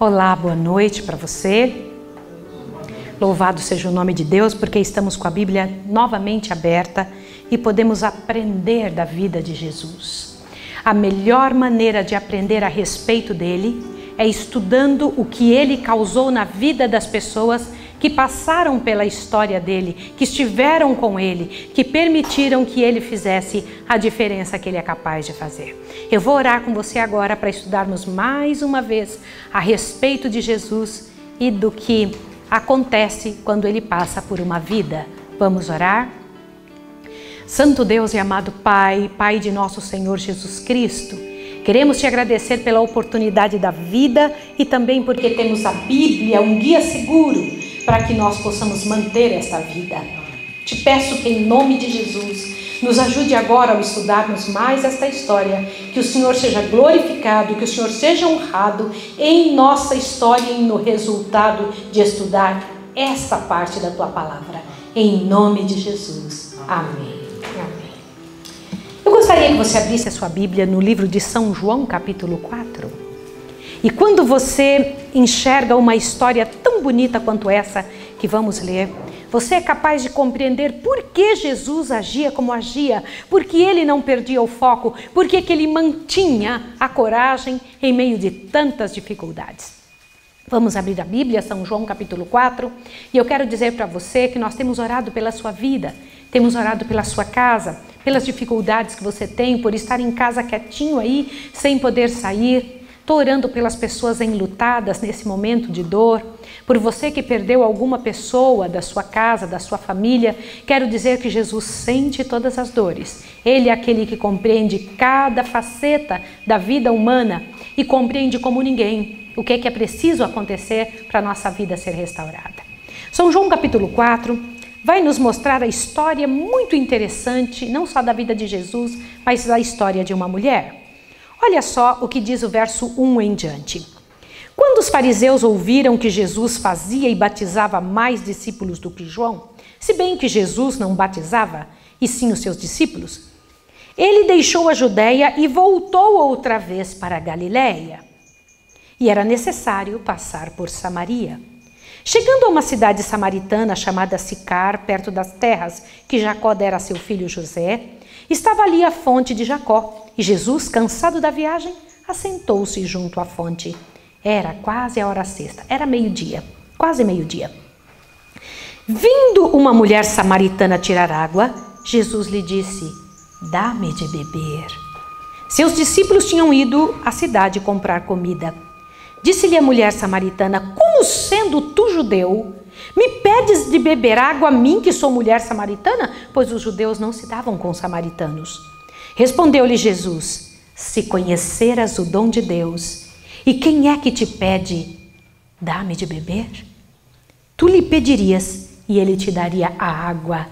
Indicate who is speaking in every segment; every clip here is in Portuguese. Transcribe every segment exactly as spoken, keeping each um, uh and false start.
Speaker 1: Olá, boa noite para você. Louvado seja o nome de Deus, porque estamos com a Bíblia novamente aberta e podemos aprender da vida de Jesus. A melhor maneira de aprender a respeito dele é estudando o que ele causou na vida das pessoas que passaram pela história dele, que estiveram com ele, que permitiram que ele fizesse a diferença que ele é capaz de fazer. Eu vou orar com você agora para estudarmos mais uma vez a respeito de Jesus e do que acontece quando ele passa por uma vida. Vamos orar? Santo Deus e amado Pai, Pai de nosso Senhor Jesus Cristo, queremos te agradecer pela oportunidade da vida e também porque temos a Bíblia, um guia seguro para que nós possamos manter esta vida. Te peço que em nome de Jesus nos ajude agora ao estudarmos mais esta história, que o Senhor seja glorificado, que o Senhor seja honrado em nossa história e no resultado de estudar esta parte da Tua Palavra. Em nome de Jesus. Amém. Amém. Eu gostaria que você abrisse a sua Bíblia no livro de São João, capítulo quatro. E quando você enxerga uma história tão bonita quanto essa que vamos ler, você é capaz de compreender por que Jesus agia como agia, por que ele não perdia o foco, por que ele mantinha a coragem em meio de tantas dificuldades. Vamos abrir a Bíblia, São João capítulo quatro, e eu quero dizer para você que nós temos orado pela sua vida, temos orado pela sua casa, pelas dificuldades que você tem por estar em casa quietinho aí, sem poder sair. Estou orando pelas pessoas enlutadas nesse momento de dor, por você que perdeu alguma pessoa da sua casa, da sua família. Quero dizer que Jesus sente todas as dores. Ele é aquele que compreende cada faceta da vida humana e compreende como ninguém o que é que é preciso acontecer para a nossa vida ser restaurada. São João capítulo quatro vai nos mostrar a história muito interessante, não só da vida de Jesus, mas da história de uma mulher. Olha só o que diz o verso um em diante. Quando os fariseus ouviram que Jesus fazia e batizava mais discípulos do que João, se bem que Jesus não batizava, e sim os seus discípulos, ele deixou a Judéia e voltou outra vez para a Galiléia. E era necessário passar por Samaria. Chegando a uma cidade samaritana chamada Sicar, perto das terras que Jacó dera a seu filho José, estava ali a fonte de Jacó. E Jesus, cansado da viagem, assentou-se junto à fonte. Era quase a hora sexta, era meio-dia, quase meio-dia. Vindo uma mulher samaritana tirar água, Jesus lhe disse: dá-me de beber. Seus discípulos tinham ido à cidade comprar comida. Disse-lhe a mulher samaritana: como sendo tu judeu, me pedes de beber água a mim, que sou mulher samaritana? Pois os judeus não se davam com os samaritanos. Respondeu-lhe Jesus: se conheceras o dom de Deus, e quem é que te pede, dá-me de beber? Tu lhe pedirias, e ele te daria a água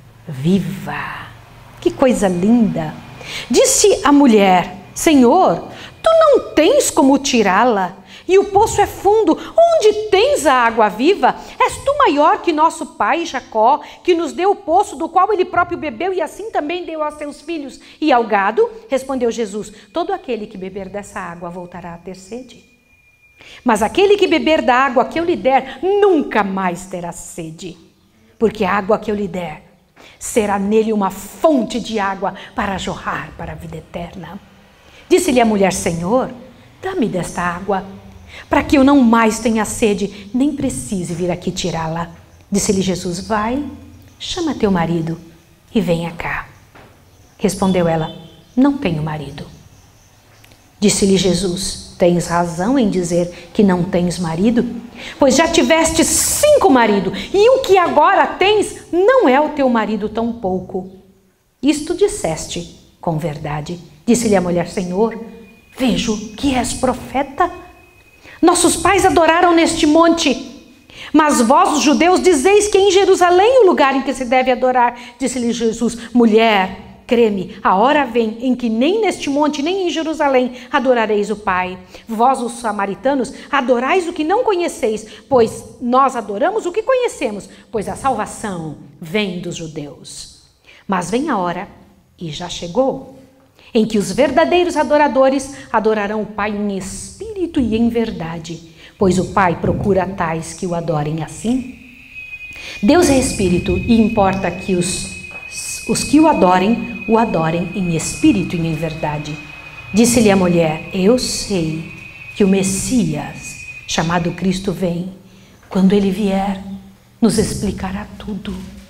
Speaker 1: viva. Que coisa linda! Disse a mulher: Senhor, tu não tens como tirá-la, e o poço é fundo. Onde tens a água viva? És tu maior que nosso pai Jacó, que nos deu o poço do qual ele próprio bebeu e assim também deu aos seus filhos e ao gado? Respondeu Jesus: todo aquele que beber dessa água voltará a ter sede. Mas aquele que beber da água que eu lhe der, nunca mais terá sede. Porque a água que eu lhe der será nele uma fonte de água para jorrar para a vida eterna. Disse-lhe a mulher: Senhor, dá-me desta água, para que eu não mais tenha sede, nem precise vir aqui tirá-la. Disse-lhe Jesus: vai, chama teu marido e venha cá. Respondeu ela: não tenho marido. Disse-lhe Jesus: tens razão em dizer que não tens marido, pois já tiveste cinco maridos, e o que agora tens não é o teu marido tampouco. Isto disseste com verdade. Disse-lhe a mulher: Senhor, vejo que és profeta. Nossos pais adoraram neste monte, mas vós, os judeus, dizeis que é em Jerusalém o lugar em que se deve adorar. Disse-lhe Jesus: mulher, crê-me, a hora vem em que nem neste monte, nem em Jerusalém adorareis o Pai. Vós, os samaritanos, adorais o que não conheceis, pois nós adoramos o que conhecemos, pois a salvação vem dos judeus. Mas vem a hora, e já chegou, em que os verdadeiros adoradores adorarão o Pai em espírito espírito e em verdade, pois o Pai procura tais que o adorem assim. Deus é espírito e importa que os, os que o adorem, o adorem em espírito e em verdade. Disse-lhe a mulher: eu sei que o Messias, chamado Cristo, vem. Quando ele vier, nos explicará tudo.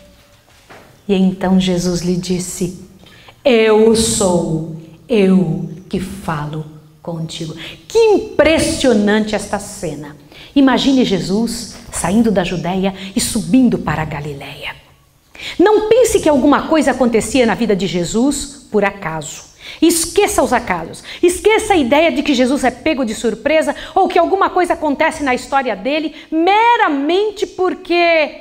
Speaker 1: E então Jesus lhe disse: eu sou, eu que falo contigo. Que impressionante esta cena. Imagine Jesus saindo da Judéia e subindo para a Galileia. Não pense que alguma coisa acontecia na vida de Jesus por acaso. Esqueça os acasos. Esqueça a ideia de que Jesus é pego de surpresa ou que alguma coisa acontece na história dele meramente porque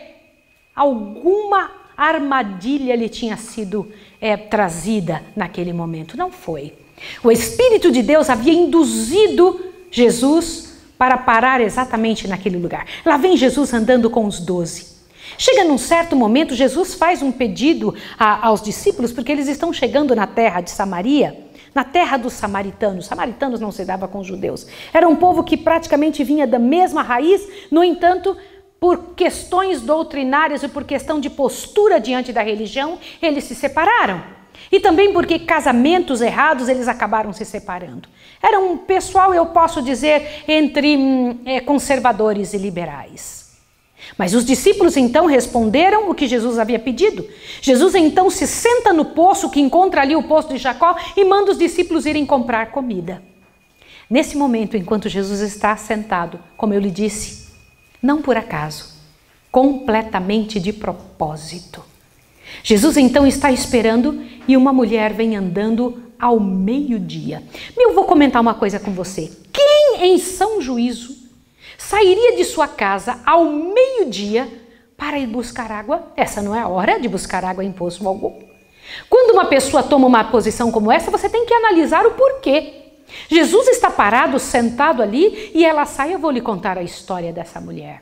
Speaker 1: alguma armadilha lhe tinha sido é, trazida naquele momento. Não foi. O Espírito de Deus havia induzido Jesus para parar exatamente naquele lugar. Lá vem Jesus andando com os doze. Chega num certo momento, Jesus faz um pedido a, aos discípulos, porque eles estão chegando na terra de Samaria, na terra dos samaritanos. Os samaritanos não se davam com os judeus. Era um povo que praticamente vinha da mesma raiz, no entanto, por questões doutrinárias e por questão de postura diante da religião, eles se separaram. E também porque casamentos errados, eles acabaram se separando. Era um pessoal, eu posso dizer, entre hum, é, conservadores e liberais. Mas os discípulos então responderam o que Jesus havia pedido. Jesus então se senta no poço, que encontra ali o poço de Jacó, e manda os discípulos irem comprar comida. Nesse momento, enquanto Jesus está sentado, como eu lhe disse, não por acaso, completamente de propósito. Jesus então está esperando e uma mulher vem andando ao meio-dia. Eu vou comentar uma coisa com você. Quem em sã juízo sairia de sua casa ao meio-dia para ir buscar água? Essa não é a hora de buscar água em poço algum. Quando uma pessoa toma uma posição como essa, você tem que analisar o porquê. Jesus está parado, sentado ali, e ela sai. Eu vou lhe contar a história dessa mulher.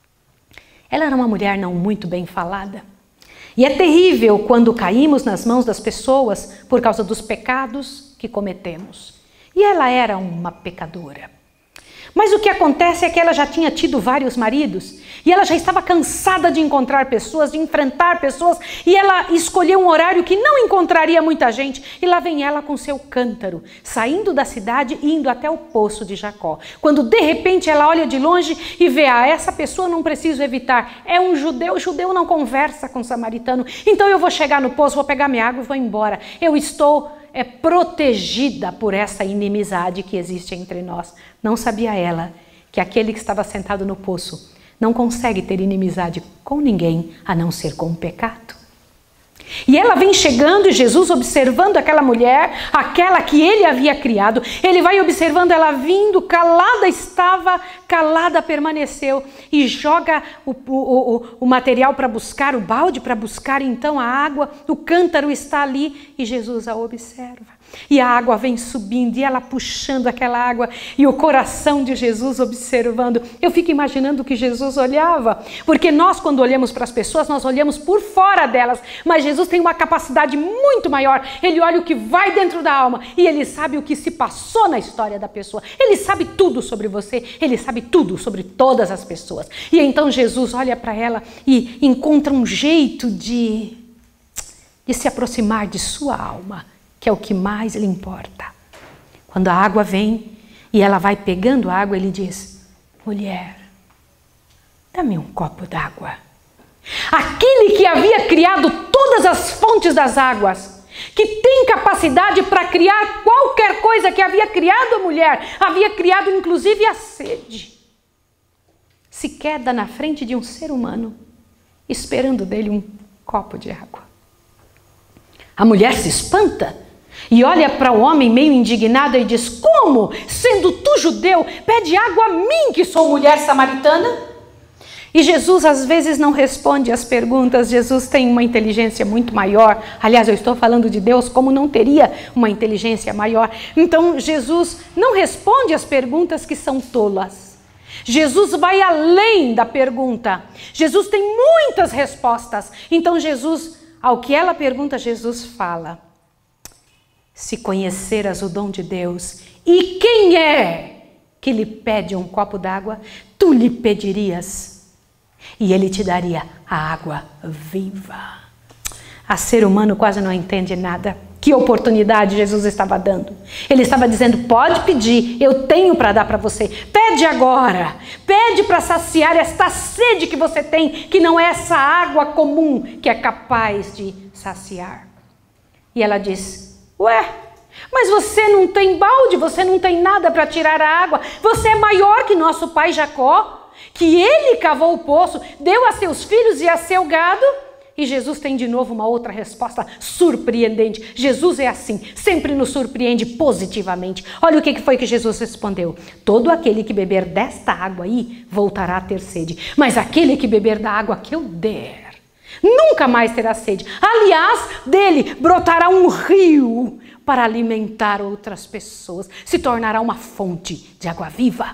Speaker 1: Ela era uma mulher não muito bem falada. E é terrível quando caímos nas mãos das pessoas por causa dos pecados que cometemos. E ela era uma pecadora. Mas o que acontece é que ela já tinha tido vários maridos e ela já estava cansada de encontrar pessoas, de enfrentar pessoas, e ela escolheu um horário que não encontraria muita gente. E lá vem ela com seu cântaro, saindo da cidade e indo até o poço de Jacó. Quando de repente ela olha de longe e vê, ah, essa pessoa não preciso evitar, é um judeu, o judeu não conversa com o samaritano, então eu vou chegar no poço, vou pegar minha água e vou embora. Eu estou é, protegida por essa inimizade que existe entre nós. Não sabia ela que aquele que estava sentado no poço não consegue ter inimizade com ninguém a não ser com o pecado. E ela vem chegando e Jesus observando aquela mulher, aquela que ele havia criado, ele vai observando ela vindo, calada estava, calada permaneceu, e joga o, o, o, o material para buscar, o balde para buscar então a água, o cântaro está ali e Jesus a observa. E a água vem subindo e ela puxando aquela água e o coração de Jesus observando. Eu fico imaginando que Jesus olhava, porque nós quando olhamos para as pessoas, nós olhamos por fora delas, mas Jesus tem uma capacidade muito maior. Ele olha o que vai dentro da alma e ele sabe o que se passou na história da pessoa. Ele sabe tudo sobre você, ele sabe tudo sobre todas as pessoas. E então Jesus olha para ela e encontra um jeito de, de se aproximar de sua alma, que é o que mais lhe importa. Quando a água vem e ela vai pegando a água, ele diz: mulher, dá-me um copo d'água. Aquele que havia criado todas as fontes das águas, que tem capacidade para criar qualquer coisa que havia criado a mulher, havia criado inclusive a sede, se queda na frente de um ser humano, esperando dele um copo de água. A mulher se espanta e olha para o homem meio indignada e diz: como, sendo tu judeu, pede água a mim que sou mulher samaritana? E Jesus às vezes não responde às perguntas. Jesus tem uma inteligência muito maior. Aliás, eu estou falando de Deus, como não teria uma inteligência maior? Então Jesus não responde às perguntas que são tolas. Jesus vai além da pergunta. Jesus tem muitas respostas. Então Jesus, ao que ela pergunta, Jesus fala: se conheceras o dom de Deus, e quem é que lhe pede um copo d'água, tu lhe pedirias e ele te daria a água viva. A ser humano quase não entende nada. Que oportunidade Jesus estava dando. Ele estava dizendo, pode pedir, eu tenho para dar para você. Pede agora, pede para saciar esta sede que você tem, que não é essa água comum que é capaz de saciar. E ela diz, ué, mas você não tem balde, você não tem nada para tirar a água. Você é maior que nosso pai Jacó, que ele cavou o poço, deu a seus filhos e a seu gado. E Jesus tem de novo uma outra resposta surpreendente. Jesus é assim, sempre nos surpreende positivamente. Olha o que foi que Jesus respondeu. Todo aquele que beber desta água aí, voltará a ter sede. Mas aquele que beber da água que eu der, nunca mais terá sede. Aliás, dele brotará um rio para alimentar outras pessoas. Se tornará uma fonte de água viva.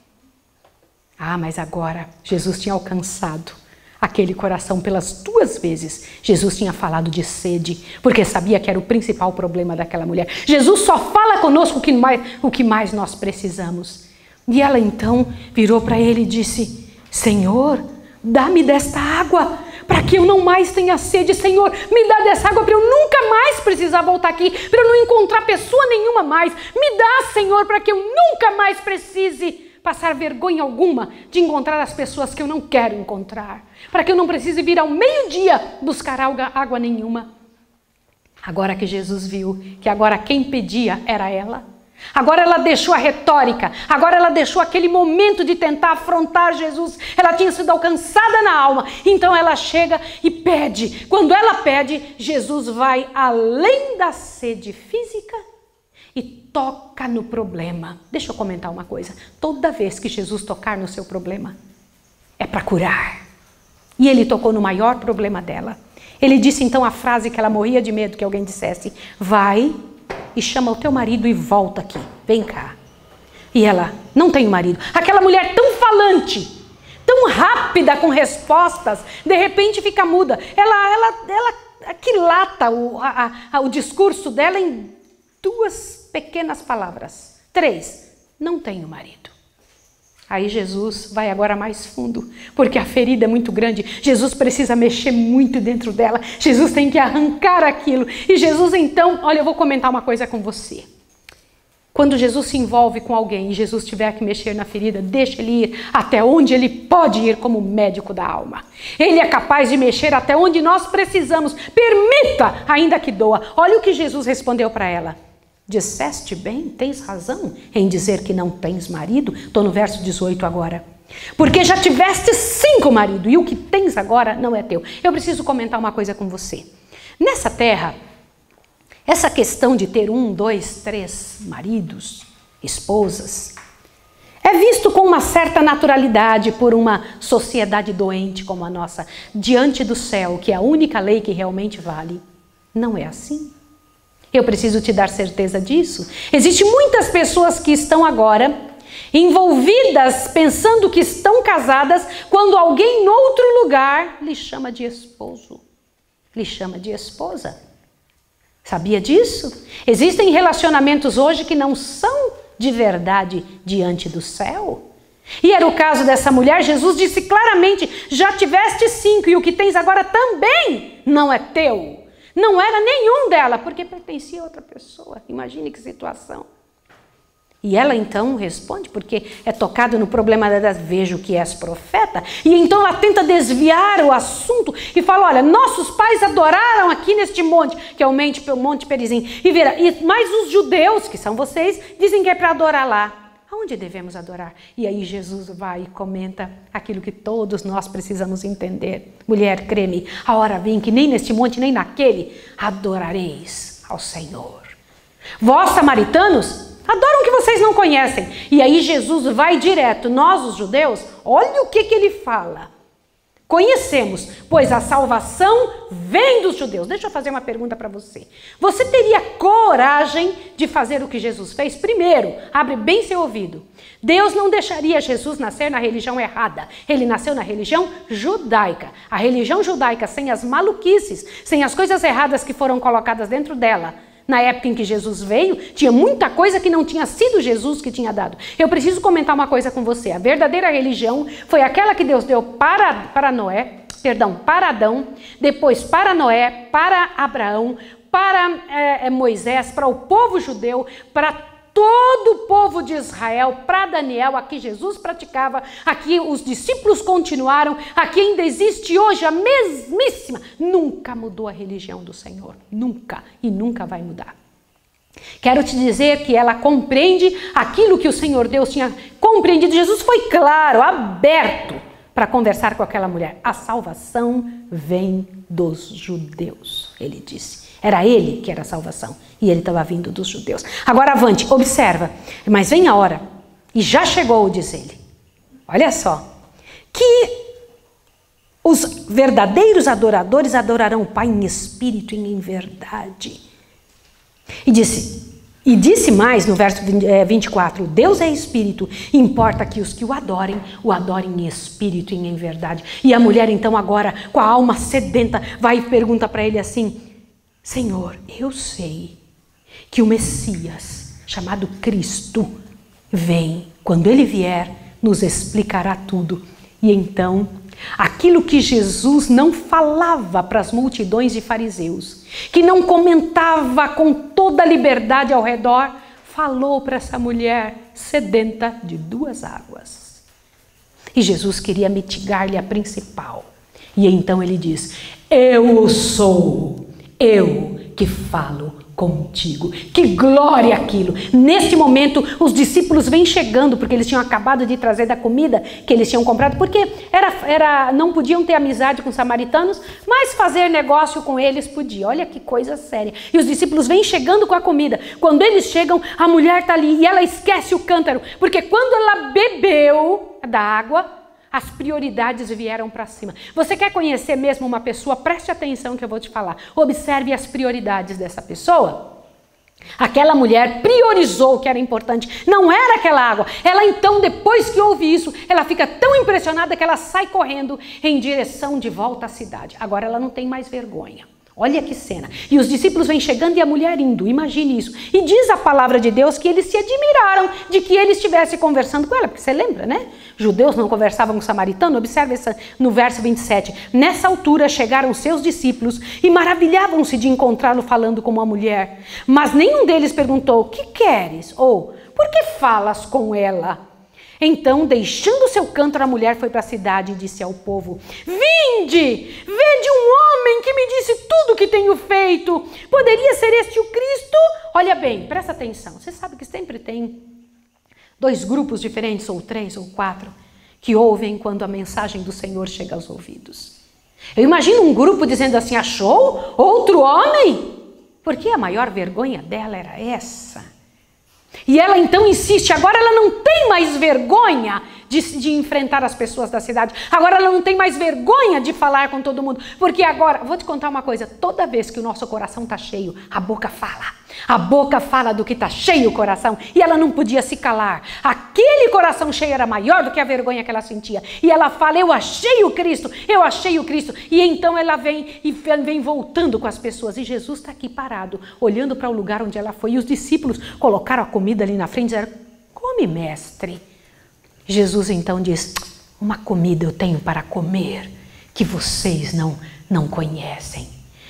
Speaker 1: Ah, mas agora Jesus tinha alcançado aquele coração pelas duas vezes. Jesus tinha falado de sede, porque sabia que era o principal problema daquela mulher. Jesus só fala conosco o que mais, o que mais nós precisamos. E ela então virou para ele e disse, Senhor, dá-me desta água, para que eu não mais tenha sede. Senhor, me dá dessa água para eu nunca mais precisar voltar aqui, para eu não encontrar pessoa nenhuma mais. Me dá, Senhor, para que eu nunca mais precise passar vergonha alguma de encontrar as pessoas que eu não quero encontrar. Para que eu não precise vir ao meio-dia buscar água, água nenhuma. Agora que Jesus viu que agora quem pedia era ela. Agora ela deixou a retórica. Agora ela deixou aquele momento de tentar afrontar Jesus. Ela tinha sido alcançada na alma. Então ela chega e pede. Quando ela pede, Jesus vai além da sede física e toca no problema. Deixa eu comentar uma coisa. Toda vez que Jesus tocar no seu problema, é para curar. E ele tocou no maior problema dela. Ele disse então a frase que ela morria de medo que alguém dissesse. Vai e chama o teu marido e volta aqui. Vem cá. E ela, não tenho marido. Aquela mulher tão falante, tão rápida com respostas, de repente fica muda. Ela, ela, ela aquilata o, a, a, o discurso dela em duas pequenas palavras. Três, não tenho marido. Aí Jesus vai agora mais fundo, porque a ferida é muito grande. Jesus precisa mexer muito dentro dela. Jesus tem que arrancar aquilo. E Jesus então, olha, eu vou comentar uma coisa com você. Quando Jesus se envolve com alguém e Jesus tiver que mexer na ferida, deixa ele ir até onde ele pode ir como médico da alma. Ele é capaz de mexer até onde nós precisamos. Permita, ainda que doa. Olha o que Jesus respondeu para ela. Disseste bem, tens razão em dizer que não tens marido. Estou no verso dezoito agora. Porque já tiveste cinco maridos e o que tens agora não é teu. Eu preciso comentar uma coisa com você. Nessa terra, essa questão de ter um, dois, três maridos, esposas, é visto com uma certa naturalidade por uma sociedade doente como a nossa, diante do céu, que é a única lei que realmente vale. Não é assim. Eu preciso te dar certeza disso. Existem muitas pessoas que estão agora envolvidas, pensando que estão casadas, quando alguém em outro lugar lhe chama de esposo, lhe chama de esposa. Sabia disso? Existem relacionamentos hoje que não são de verdade diante do céu. E era o caso dessa mulher. Jesus disse claramente, já tiveste cinco e o que tens agora também não é teu. Não era nenhum dela, porque pertencia a outra pessoa. Imagine que situação. E ela então responde, porque é tocado no problema dela, vejo que és profeta. E então ela tenta desviar o assunto e fala, olha, nossos pais adoraram aqui neste monte, que é o Monte, o monte Perizim. E verá, e, mas os judeus, que são vocês, dizem que é para adorar lá. Aonde devemos adorar? E aí Jesus vai e comenta aquilo que todos nós precisamos entender. Mulher, creme, a hora vem que nem neste monte, nem naquele, adorareis ao Senhor. Vós, samaritanos, adoram o que vocês não conhecem. E aí Jesus vai direto. Nós, os judeus, olha o que, que ele fala. Conhecemos, pois a salvação vem dos judeus. Deixa eu fazer uma pergunta para você. Você teria coragem de fazer o que Jesus fez? Primeiro, abre bem seu ouvido. Deus não deixaria Jesus nascer na religião errada. Ele nasceu na religião judaica. A religião judaica, sem as maluquices, sem as coisas erradas que foram colocadas dentro dela, Na época em que Jesus veio, tinha muita coisa que não tinha sido Jesus que tinha dado. Eu preciso comentar uma coisa com você. A verdadeira religião foi aquela que Deus deu para, para Noé, perdão, para Adão, depois para Noé, para Abraão, para é, Moisés, para o povo judeu, para todo o povo de Israel, para Daniel. Aqui Jesus praticava, aqui os discípulos continuaram, aqui ainda existe hoje a mesmíssima. Nunca mudou a religião do Senhor, nunca e nunca vai mudar. Quero te dizer que ela compreende aquilo que o Senhor Deus tinha compreendido. Jesus foi claro, aberto para conversar com aquela mulher. A salvação vem dos judeus, ele disse. Era ele que era a salvação e ele estava vindo dos judeus. Agora avante, observa. Mas vem a hora, e já chegou, diz ele. Olha só, que os verdadeiros adoradores adorarão o Pai em espírito e em verdade. E disse, e disse mais no verso vinte e quatro, Deus é espírito, importa que os que o adorem, o adorem em espírito e em verdade. E a mulher então agora, com a alma sedenta, vai e pergunta para ele assim, Senhor, eu sei que o Messias, chamado Cristo, vem. Quando ele vier, nos explicará tudo. E então, aquilo que Jesus não falava para as multidões de fariseus, que não comentava com toda a liberdade ao redor, falou para essa mulher sedenta de duas águas. E Jesus queria mitigar-lhe a principal. E então ele diz, eu sou... eu que falo contigo. Que glória aquilo! Neste momento, os discípulos vêm chegando, porque eles tinham acabado de trazer da comida que eles tinham comprado, porque era, era, não podiam ter amizade com os samaritanos, mas fazer negócio com eles podia. Olha que coisa séria. E os discípulos vêm chegando com a comida. Quando eles chegam, a mulher está ali e ela esquece o cântaro, porque quando ela bebeu da água, as prioridades vieram para cima. Você quer conhecer mesmo uma pessoa? Preste atenção que eu vou te falar. Observe as prioridades dessa pessoa. Aquela mulher priorizou o que era importante. Não era aquela água. Ela então, depois que ouve isso, ela fica tão impressionada que ela sai correndo em direção de volta à cidade. Agora ela não tem mais vergonha. Olha que cena. E os discípulos vêm chegando e a mulher indo. Imagine isso. E diz a palavra de Deus que eles se admiraram de que ele estivesse conversando com ela. Porque você lembra, né? Judeus não conversavam com samaritano. Observe essa, no verso vinte e sete. Nessa altura chegaram seus discípulos e maravilhavam-se de encontrá-lo falando com uma mulher. Mas nenhum deles perguntou, o que queres? Ou, por que falas com ela? Então, deixando seu cântaro, a mulher foi para a cidade e disse ao povo, vinde, vede um homem que me disse tudo o que tenho feito. Poderia ser este o Cristo? Olha bem, presta atenção. Você sabe que sempre tem dois grupos diferentes, ou três, ou quatro, que ouvem quando a mensagem do Senhor chega aos ouvidos. Eu imagino um grupo dizendo assim, achou outro homem? Porque a maior vergonha dela era essa. E ela então insiste, agora ela não tem mais vergonha de, de enfrentar as pessoas da cidade. Agora ela não tem mais vergonha de falar com todo mundo. Porque agora, vou te contar uma coisa, toda vez que o nosso coração está cheio, a boca fala. A boca fala do que está cheio o coração. E ela não podia se calar. Aquele coração cheio era maior do que a vergonha que ela sentia. E ela fala, eu achei o Cristo, eu achei o Cristo. E então ela vem e vem voltando com as pessoas. E Jesus está aqui parado, olhando para o lugar onde ela foi. E os discípulos colocaram a comida ali na frente e disseram, come, mestre. Jesus então diz, uma comida eu tenho para comer que vocês não, não conhecem.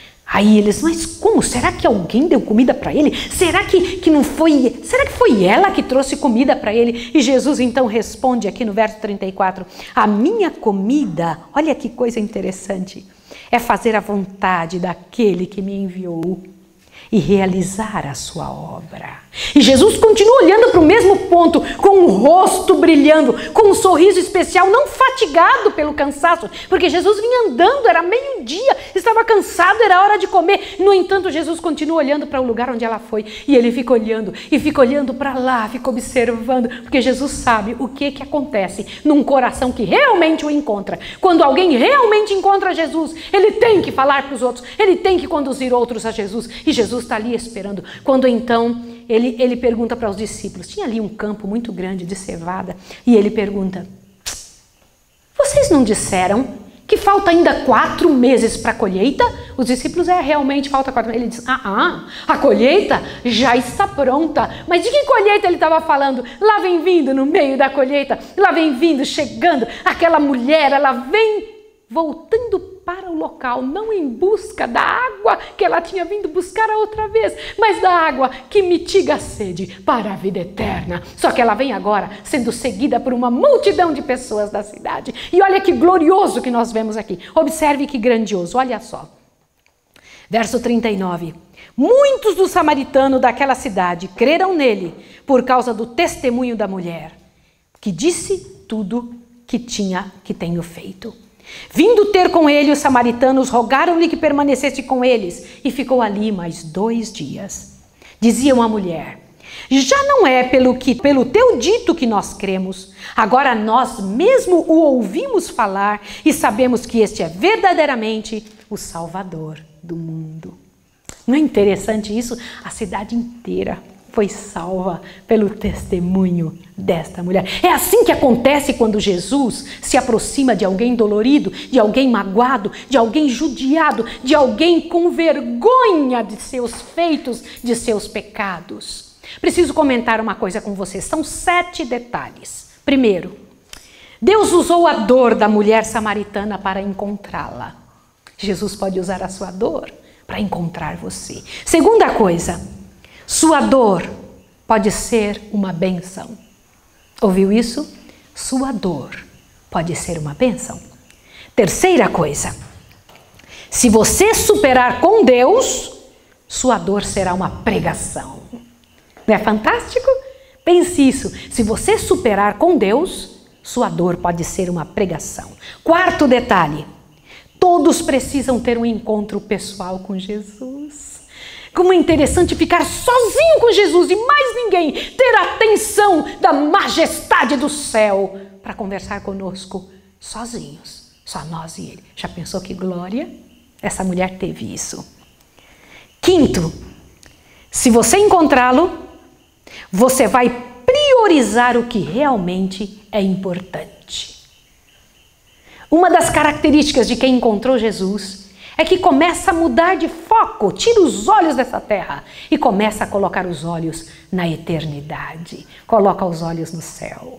Speaker 1: Aí eles, mas como? Será que alguém deu comida para ele? Será que, que não foi? Será que foi ela que trouxe comida para ele? E Jesus então responde aqui no verso trinta e quatro, a minha comida, olha que coisa interessante, é fazer a vontade daquele que me enviou e realizar a sua obra. E Jesus continua olhando para o mesmo ponto, com o rosto brilhando, com um sorriso especial, não fatigado pelo cansaço, porque Jesus vinha andando, era meio-dia, estava cansado, era hora de comer. No entanto, Jesus continua olhando para o lugar onde ela foi, e ele fica olhando, e fica olhando para lá, fica observando, porque Jesus sabe o que que acontece num coração que realmente o encontra. Quando alguém realmente encontra Jesus, ele tem que falar para os outros, ele tem que conduzir outros a Jesus, e Jesus está ali esperando. Quando então ele, ele pergunta para os discípulos, tinha ali um campo muito grande de cevada, e ele pergunta, vocês não disseram que falta ainda quatro meses para a colheita? Os discípulos, é realmente falta quatro meses. Ele diz, ah, ah, a colheita já está pronta. Mas de que colheita ele estava falando? Lá vem vindo no meio da colheita, lá vem vindo, chegando, aquela mulher, ela vem voltando para o local, não em busca da água que ela tinha vindo buscar a outra vez, mas da água que mitiga a sede para a vida eterna. Só que ela vem agora sendo seguida por uma multidão de pessoas da cidade. E olha que glorioso que nós vemos aqui. Observe que grandioso, olha só. Verso trinta e nove. Muitos dos samaritanos daquela cidade creram nele por causa do testemunho da mulher, que disse tudo que tinha, que tenho feito. Vindo ter com ele, os samaritanos rogaram-lhe que permanecesse com eles, e ficou ali mais dois dias. Diziam à mulher, já não é pelo, que, pelo teu dito que nós cremos, agora nós mesmo o ouvimos falar e sabemos que este é verdadeiramente o Salvador do mundo. Não é interessante isso? A cidade inteira foi salva pelo testemunho desta mulher. É assim que acontece quando Jesus se aproxima de alguém dolorido, de alguém magoado, de alguém judiado, de alguém com vergonha de seus feitos, de seus pecados. Preciso comentar uma coisa com vocês. São sete detalhes. Primeiro, Deus usou a dor da mulher samaritana para encontrá-la. Jesus pode usar a sua dor para encontrar você. Segunda coisa, sua dor pode ser uma bênção. Ouviu isso? Sua dor pode ser uma bênção. Terceira coisa, se você superar com Deus, sua dor será uma pregação. Não é fantástico? Pense isso. Se você superar com Deus, sua dor pode ser uma pregação. Quarto detalhe, todos precisam ter um encontro pessoal com Jesus. Como é interessante ficar sozinho com Jesus e mais ninguém, ter a atenção da majestade do céu para conversar conosco sozinhos, só nós e ele. Já pensou que glória? Essa mulher teve isso. Quinto, se você encontrá-lo, você vai priorizar o que realmente é importante. Uma das características de quem encontrou Jesus é que começa a mudar de foco, tira os olhos dessa terra e começa a colocar os olhos na eternidade. Coloca os olhos no céu.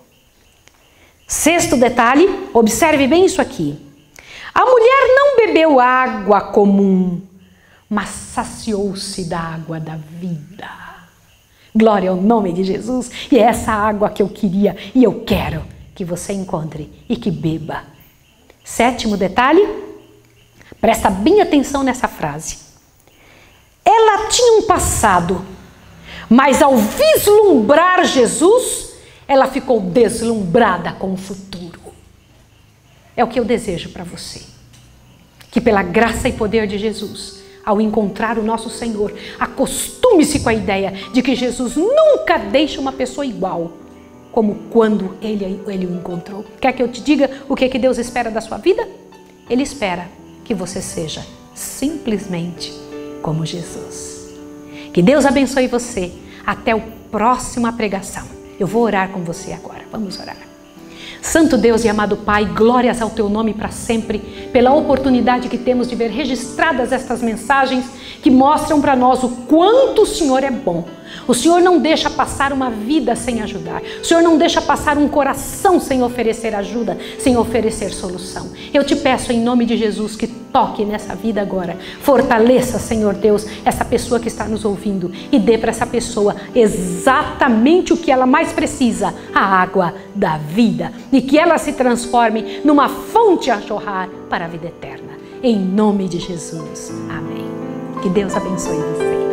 Speaker 1: Sexto detalhe, observe bem isso aqui. A mulher não bebeu água comum, mas saciou-se da água da vida. Glória ao nome de Jesus. E é essa água que eu queria e eu quero que você encontre e que beba. Sétimo detalhe. Presta bem atenção nessa frase. Ela tinha um passado, mas ao vislumbrar Jesus, ela ficou deslumbrada com o futuro. É o que eu desejo para você. Que pela graça e poder de Jesus, ao encontrar o nosso Senhor, acostume-se com a ideia de que Jesus nunca deixa uma pessoa igual, como quando ele, ele o encontrou. Quer que eu te diga o que, que Deus espera da sua vida? Ele espera que você seja simplesmente como Jesus. Que Deus abençoe você. Até a próxima pregação. Eu vou orar com você agora. Vamos orar. Santo Deus e amado Pai, glórias ao Teu nome para sempre, pela oportunidade que temos de ver registradas estas mensagens que mostram para nós o quanto o Senhor é bom. O Senhor não deixa passar uma vida sem ajudar. O Senhor não deixa passar um coração sem oferecer ajuda, sem oferecer solução. Eu te peço em nome de Jesus que toque nessa vida agora. Fortaleça, Senhor Deus, essa pessoa que está nos ouvindo e dê para essa pessoa exatamente o que ela mais precisa, a água da vida. E que ela se transforme numa fonte a jorrar para a vida eterna. Em nome de Jesus. Amém. Que Deus abençoe você.